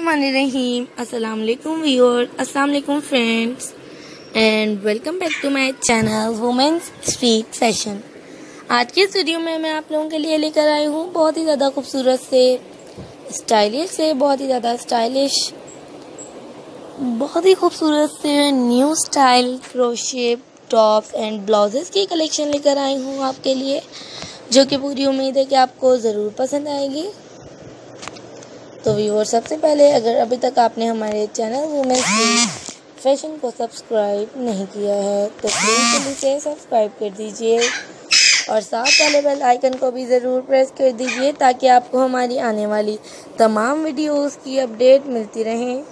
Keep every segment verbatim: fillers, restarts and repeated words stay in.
बिस्मिल्लाहिर्रहमानिर्रहीम। अस्सलाम वालेकुम व्यूअर, अस्सलाम वालेकुम friends and welcome back to my channel women's street fashion. आज के इस वीडियो में मैं आप लोगों के लिए लेकर आई हूँ बहुत ही ज़्यादा खूबसूरत से स्टाइलिश से बहुत ही ज़्यादा स्टाइलिश बहुत ही खूबसूरत से new style crochet tops and blouses की कलेक्शन लेकर आई हूँ आपके लिए, जो कि पूरी उम्मीद है कि आपको ज़रूर पसंद आएगी। तो व्यूअर, सबसे पहले अगर अभी तक आपने हमारे चैनल वुमेन्स स्ट्रीट फैशन को सब्सक्राइब नहीं किया है तो प्लीज़ जल्दी से सब्सक्राइब कर दीजिए और साथ वाले बेल आइकन को भी ज़रूर प्रेस कर दीजिए ताकि आपको हमारी आने वाली तमाम वीडियोस की अपडेट मिलती रहें।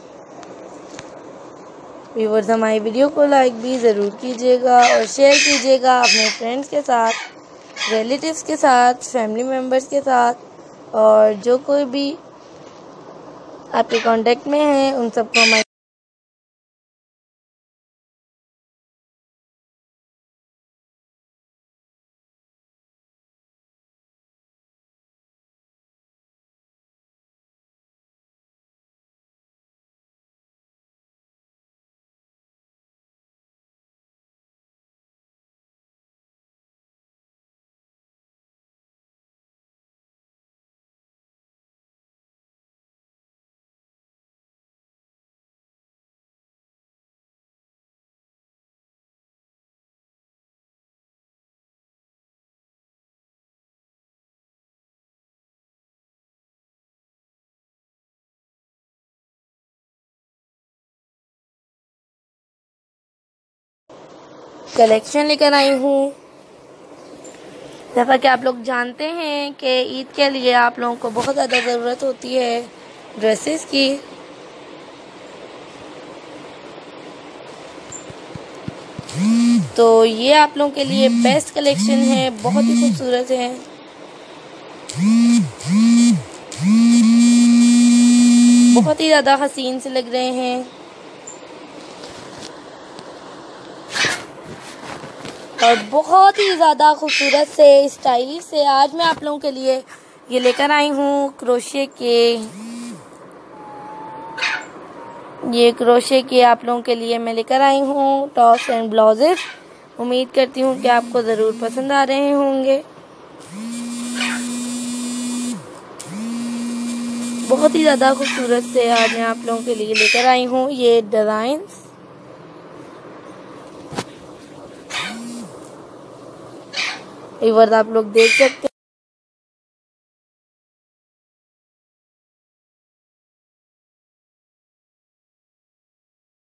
व्यूअर्स, हमारी वीडियो को लाइक भी ज़रूर कीजिएगा और शेयर कीजिएगा अपने फ्रेंड्स के साथ, रिलेटिव्स के साथ, फैमिली मेम्बर्स के साथ, और जो कोई भी आपके कांटेक्ट में हैं उन सबको हमारे कलेक्शन लेकर आई हूँ। जैसा कि आप लोग जानते हैं कि ईद के लिए आप लोगों को बहुत ज़्यादा ज़रूरत होती है ड्रेसेस की। तो ये आप लोगों के लिए बेस्ट कलेक्शन है, बहुत ही खूबसूरत है। बहुत ही ज़्यादा हसीन से लग रहे हैं और बहुत ही ज़्यादा खूबसूरत से स्टाइलिश से आज मैं आप लोगों के लिए ये लेकर आई हूँ क्रोशे के ये क्रोशे के आप लोगों के लिए मैं लेकर आई हूँ टॉप्स एंड ब्लाउजेस। उम्मीद करती हूँ कि आपको ज़रूर पसंद आ रहे होंगे। बहुत ही ज़्यादा खूबसूरत से आज मैं आप लोगों के लिए लेकर आई हूँ ये डिज़ाइंस। एक बार आप लोग देख सकते हैं।